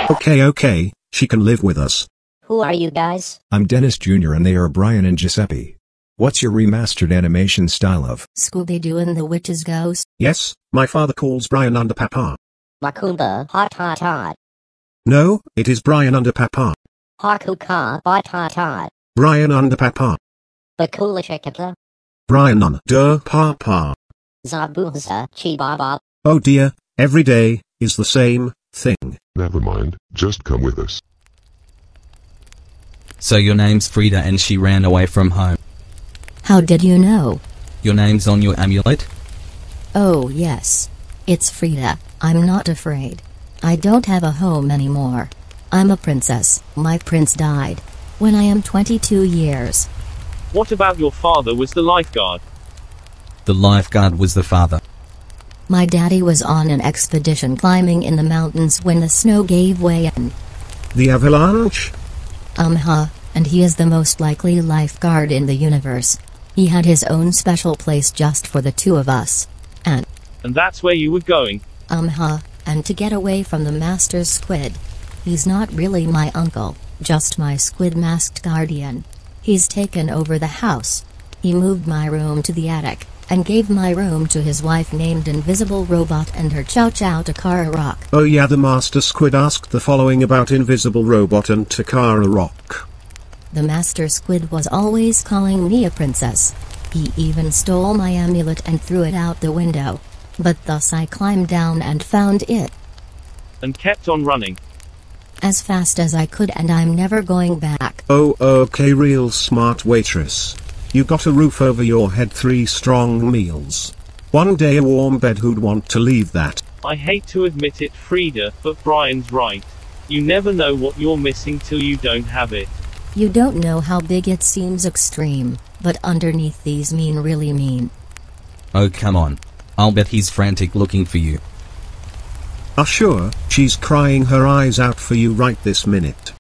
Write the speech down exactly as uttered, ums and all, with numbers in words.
Okay, okay, she can live with us. Who are you guys? I'm Dennis Junior and they are Brian and Giuseppe. What's your remastered animation style of? Scooby-Doo and the Witch's Ghost? Yes, my father calls Brian under Papa. Macumba, hot hot hot. No, it is Brian under Papa. Hakuka, bot hot hot. Brian under Papa. Bakula chikata. Brian under Papa. Zabuza, chibaba. Oh dear, every day is the same thing. Never mind, just come with us. So your name's Frida and she ran away from home. How did you know? Your name's on your amulet? Oh yes. It's Frida. I'm not afraid. I don't have a home anymore. I'm a princess. My prince died when I am twenty-two years. What about your father was the lifeguard? The lifeguard was the father. My daddy was on an expedition climbing in the mountains when the snow gave way and... The avalanche? Um huh, and he is the most likely lifeguard in the universe. He had his own special place just for the two of us. And... And that's where you were going? Um huh, and to get away from the master's squid. He's not really my uncle, just my squid-masked guardian. He's taken over the house. He moved my room to the attic, and gave my room to his wife named Invisible Robot and her Chow Chow Takara Rock. Oh yeah, the Master Squid asked the following about Invisible Robot and Takara Rock. The Master Squid was always calling me a princess. He even stole my amulet and threw it out the window. But thus I climbed down and found it. And kept on running. As fast as I could, and I'm never going back. Oh okay, real smart waitress. You got a roof over your head, three strong meals. One day a warm bed, who'd want to leave that? I hate to admit it, Frida, but Brian's right. You never know what you're missing till you don't have it. You don't know how big it seems extreme, but underneath these mean really mean. Oh come on. I'll bet he's frantic looking for you. Ah sure, she's crying her eyes out for you right this minute.